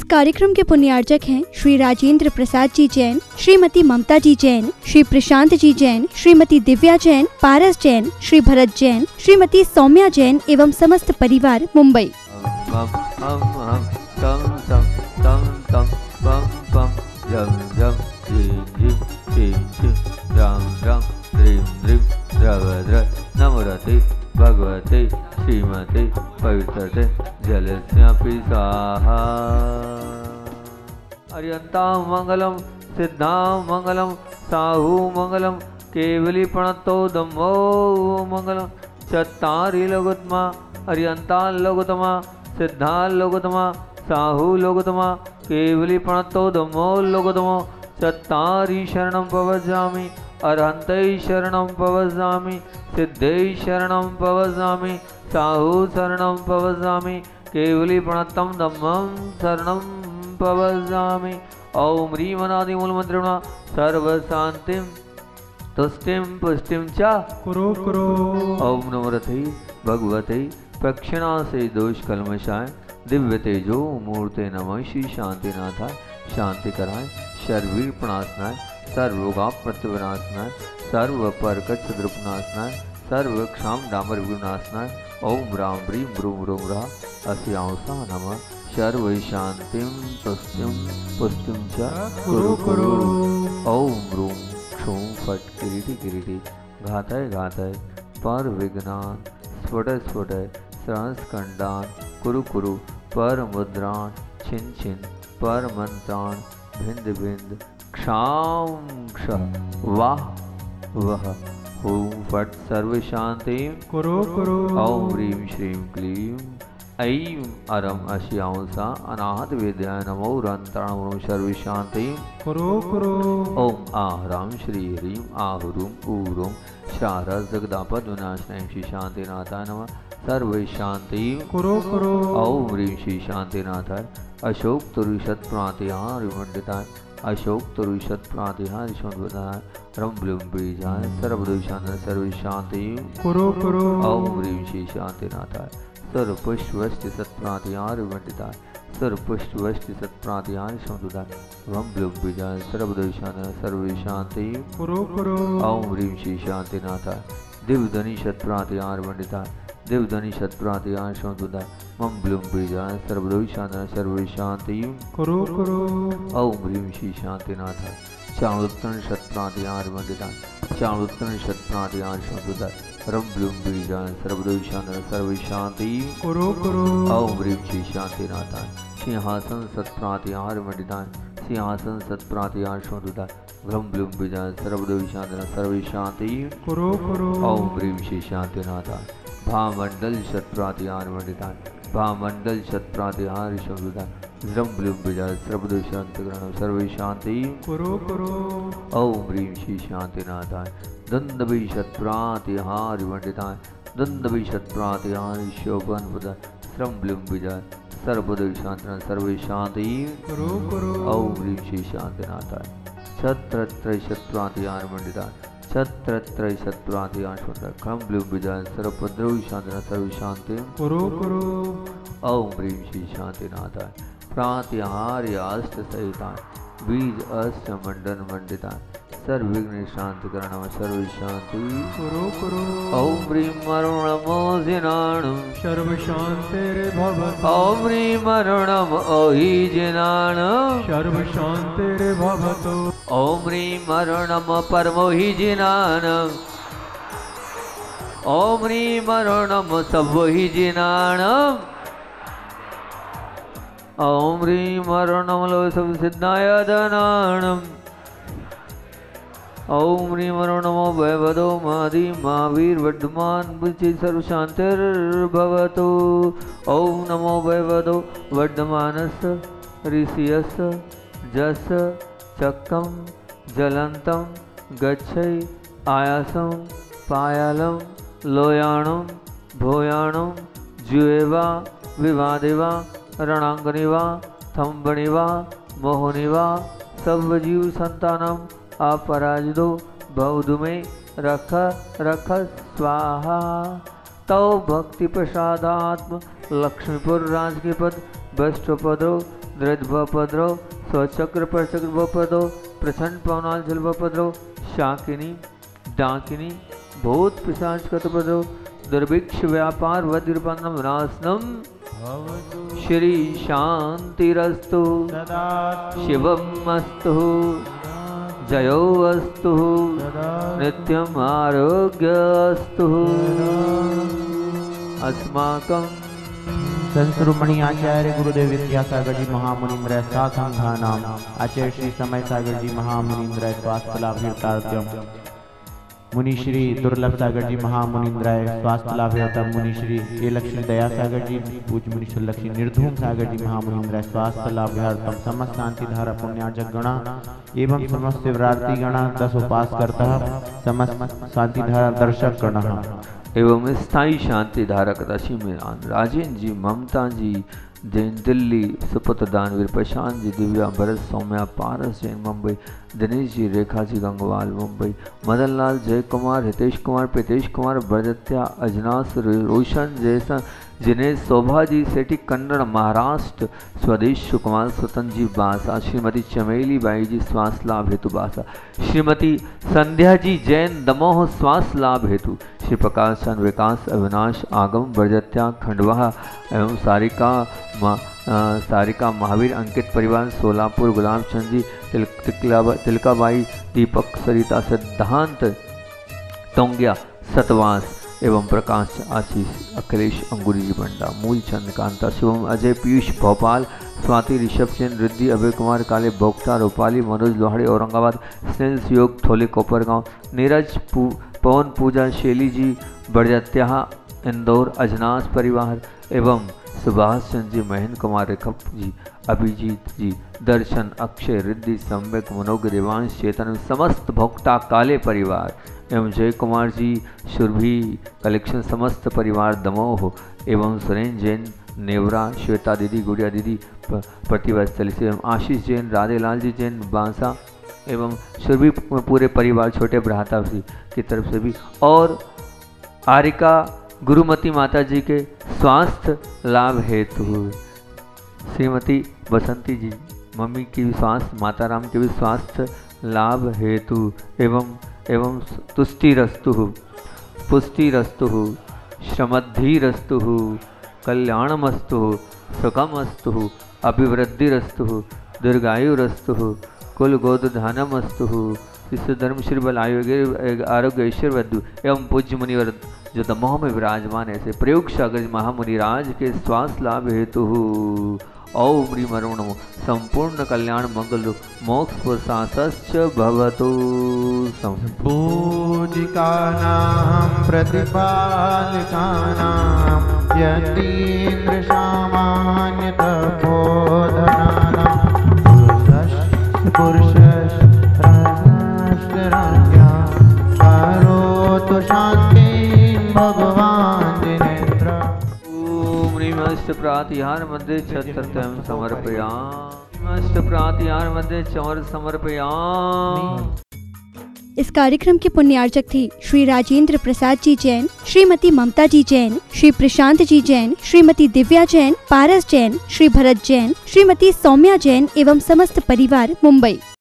कार्यक्रम के पुण्यार्चक हैं श्री राजेंद्र प्रसाद जी जैन, श्रीमती ममता जी जैन, श्री प्रशांत जी जैन, श्रीमती दिव्या जैन, पारस जैन, श्री भरत जैन, श्रीमती सौम्या जैन एवं समस्त परिवार मुंबई। नमोरते भगवते श्रीमते पवित्रते जलस्यापि स्वाहा। अर्यन्तां मंगलम सिद्धां मंगलम साहू मंगलम केवली प्रणतो धम्मो मंगलम। चत्तारि लोकोत्तमा अर्यन्तां लोकोत्तमा सिद्धां लोकोत्तमा साहू लोकोत्तमा केवली प्रणतो धम्मो लोकोत्तमो। चत्तारि शरणं प्रवज्जामि अरहन्ते शरणं प्रवज्जामि सिद्धे शरणं प्रवज्जामि साहू शरणं प्रवज्जामि केवली प्रणतं धम्मं शरणं प्रवज्जामि। ओम ह्रीं अनादिमूलमन्त्रेण सर्वशान्तिं तुष्टिं पुष्टिं च कुरु कुरु। ओम नमो रथे भगवते प्रक्षिणासे दोष कल्मषाय दिव्य तेजो मूर्ते नमः। श्री शांतिनाथाय शांति कराय शर्वीर प्रणाशनाय सर्वरोगा प्रतिविनाशनाय सर्व परकट छद्रुपनाशनाय सर्व क्षाम डामर विनाशनाय। ओम राम ह्रीं ब्रूम रूम रा अस्यांसा नमः। सर्व शांतिं तुष्टिं पुष्टिं च कुरु कुरु। ओम रूम क्षूं फट किरीटी किरीटी घातय घातय पर विघ्नान स्फुट स्फुट सहस्कंडान कुरु कुरु। पर मुद्रान छिन छिन पर मंत्रान भिंद भिंद क्षाम क्ष वाह वह। ओम फट सर्व शांति कुरु कुरु। ओम ह्रीं श्रीं क्लीं ऐं अरम अश्यांसा अनाहत विद्याय नमो रंतरणं सर्व शांति कुरु कुरु। ओम आहराम श्री ह्रीं आहुरुम ऊरुम शारद जगदापद विनाशनाय श्री शांतिनाथाय नमः। सर्व शांति कुरु कुरु। ओम ह्रीं श्री शांतिनाथाय अशोक तुरुशत प्रातिहार विमंडिताय अशोक तुरुशत प्रातिहार विमंडिताय रम ब्लूम बीजाय सर्वदोषान सर्व शांति कुरु कुरु। ओम ह्रीं श्री शांतिनाथाय सर्व पुष्ट वस्ति सत्प्रातिहार विमंडिताय सर्व पुष्ट वस्ति सत्प्रातिहार विमंडिताय रम ब्लूम बीजाय सर्वदोषान सर्व शांति कुरु कुरु। ओम ह्रीं श्री शांतिनाथाय दिव्यधनि शतप्रातिहार विमंडिताय दिव्यधनि शतप्रातिहार विमंडिताय मम ब्लूम बीजाय सर्वदोषान सर्व शांति कुरु कुरु। ओम ह्रीं श्री शांतिनाथाय चाणुत्तन शतप्रातिहार विमंडिताय चाणुत्तन शतप्रातिहार विमंडिताय रम ब्लूम बीजाय सर्वदोषान सर्व शांति कुरु कुरु। ओम ह्रीं श्री शांतिनाथाय सिंहासन सत्प्रातिहार विमंडिताय सिंहासन सत्प्रातिहार विमंडिताय रम ब्लूम बीजाय सर्वदोषान सर्व शांति कुरु कुरु। ओम ह्रीं श्री शांतिनाथाय भामंडल शतप्रातिहार विमंडिताय भामंडल शतप्रातिहार विमंडिताय रम ब्लूम बीजाय सर्वदोषान सर्व शांति कुरु कुरु। ओम ह्रीं श्री शांतिनाथाय दंडभी शतप्रातिहार विमंडिताय दंडभी शतप्रातिहार शोभन बुधाय श्रम ब्लूम बीजाय सर्वदोषान सर्व शांति कुरु कुरु। ओम ह्रीं श्री शांतिनाथाय छत्रत्रय शतप्रातिहार विमंडिताय छत्रत्रय शतप्रातिहार विमंडिताय क्रम ब्लूम बीजाय सर्वपद्रविशांत सर्व शांति कुरु कुरु। ओम ह्रीं श्री शांतिनाथाय प्रातिहार्य अष्ट सहिताय बीज अष्ट मंडन मंडिताय सर्वविघ्न शांति करणम सर्व शांति कुरु कुरु। ओम ह्रीं अरुणमो जिनाणं सर्व शांतिर्भवतु। ओम ह्रीं अरुणम ओहि जिनाणं सर्व शांतिर्भवतु। ओम ह्रीं अरुणम परमोहि जिनाणं ओम ह्रीं अरुणम सबोहि जिनाणं ओम ह्रीं अरुणम लोह सब सिद्धाय धनाणं ओम ह्रीं नमो वैवदो मादि महावीर वर्धमान बुद्धि सर्व शांतिर्भवतु। ओम नमो वैवदो वर्धमानस ऋषियस जस चक्रम जलंतम गच्छै आयासम पायालम लोयाणम भोयाणम जुएवा विवादेवा रणांगनिवा थम्बनिवा मोहनिवा सर्वजीव संतानम अपराजितो बौद्धमे रख रख स्वाहा। तव भक्ति प्रसादात्म लक्ष्मीपुर राज के पद वैष्णपदो द्रद्भपद्रौ स्वचक्र परचक्र भपदो प्रचंड पवनाल जल भपद्रौ शाकिनी डाकिनी भूत पिशाच कतपदो दुर्भिक्ष व्यापार वज्रपन्नम विनाशनम श्री शांतिरस्तु शिवमस्तु जयो अस्तु नित्यम आरोग्यस्तु अस्माकं संस्रुमणि आचार्य गुरुदेव विद्यासागर जी महामुनीन्द्र साधंघानाम आचार्य श्री समय सागर जी महामुनीन्द्र स्वास्थ्य लाभार्थम मुनि श्री दुर्लभ सागर जी महामुनीन्द्राय स्वास्थ्य लाभार्थम मुनि श्री के लक्ष्मी दया सागर जी पूज्य मुनि लक्ष्मी निर्धूम सागर जी महामुनीन्द्राय स्वास्थ्य लाभार्थम समस्त शांति धारा पुण्यार्जक गणा एवं समस्त शिवरात्रि गणा 10 उपास करता समस्त शांति धारा दर्शक गणा एवं स्थायी शांति धारक राशि में राजेंद्र जी, ममता जी, जैन दिल्ली, सुपुत्र दानवीर, प्रशांत जी, दिव्या, भरत, सौम्या, पारस जैन मुंबई, दिनेश जी, रेखा जी गंगवाल मुंबई, मदन लाल, जय कुमार, हितेश कुमार, प्रीतेश कुमार, बरदत्या, अजनास, रोशन, जयसन, जिनेश, शोभा जी सेठी, कन्नड़, महाराष्ट्र, स्वदेश कुमार, स्वतंत्र जी बासा, श्रीमती चमेली बाई जी स्वास्थ्य लाभ हेतु बासा, श्रीमती संध्या जी जैन दमोह स्वास्थ्य लाभ हेतु, श्री प्रकाश चंद्र, विकास, अविनाश, आगम, बरजत्या, खंडवा एवं सारिका महावीर, अंकित परिवार, सोलापुर, गुलाब चंद जी, तिलकाबाई, दीपक, सरिता, सिद्धांत, टोंगिया, सतवास एवं प्रकाश, आशीष, अखिलेश, अंगुरी जी बंडा, मूलचंद, कांता, शिवम, अजय, पीयूष, भोपाल, स्वाति, ऋषभ चंद, रिद्धि, अभय कुमार, काले, भोक्ता, रूपाली, मनोज लोहाड़ी, औरंगाबाद, स्नेल, योग, थोले, कोपरगांव, नीरज, पवन, पूजा, शैली जी, बड़जत्या, इंदौर, अजनास परिवार एवं सुभाष चंद्र जी, महेंद्र कुमार, रेखप जी, अभिजीत जी, दर्शन, अक्षय, रिद्धि, सम्यक, मनोज, देवांश, चेतन, समस्त भोक्ता काले परिवार एवं जय कुमार जी, सुरभि कलेक्शन, समस्त परिवार दमोह एवं सुरेन जैन, नेवरा, श्वेता दीदी, गुड़िया दीदी, प्रतिभा स्थली से एवं आशीष जैन, राधे लाल जी जैन, बांसा एवं सुरभि पूरे परिवार छोटे भ्राता जी की तरफ से भी, और आरिका गुरुमती माता जी के स्वास्थ्य लाभ हेतु, श्रीमती बसंती जी मम्मी की भी स्वास्थ्य, माता राम के भी स्वास्थ्य लाभ हेतु एवं तुष्टिरस्तु, पुष्टिरस्तु, श्रमद्धिरस्तु, कल्याणमस्तु, सुखमस्तु, अभिवृद्धिरस्तु, दीर्घायुरस्तु, कुल गोधनमस्तु, विश्व धर्म श्री बल आरोग्य ऐश्वर्य एवं पूज्य मुनिवर जो दमोह में विराजमान ऐसे प्रयोग सागर महामुनि राज के स्वास्थ्य लाभ हेतु ओम ह्रीं नमो नमः संपूर्ण कल्याण मंगल मोक्ष पुरुषाश्च भवतु। पूजिकानां प्रतिपालकानां यतीन्द्र सामान्य तपोधनानां पुरुषस्त्राज्ञा करोतु शान्तिं भगवान् जिनेन्द्र। प्रातिहार मध्ये छत्रतम समर्पयामि, प्रातिहार मध्ये चमर समर्पयामि। इस कार्यक्रम के पुण्यार्चक थे श्री राजेंद्र प्रसाद जी जैन, श्रीमती ममता जी जैन, श्री प्रशांत जी जैन, श्रीमती दिव्या जैन, पारस जैन, श्री भरत जैन, श्रीमती सौम्या जैन एवं समस्त परिवार मुंबई।